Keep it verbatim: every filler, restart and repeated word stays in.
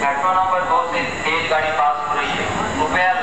platform number दो से तेज गाड़ी पास हो रही है, कृपया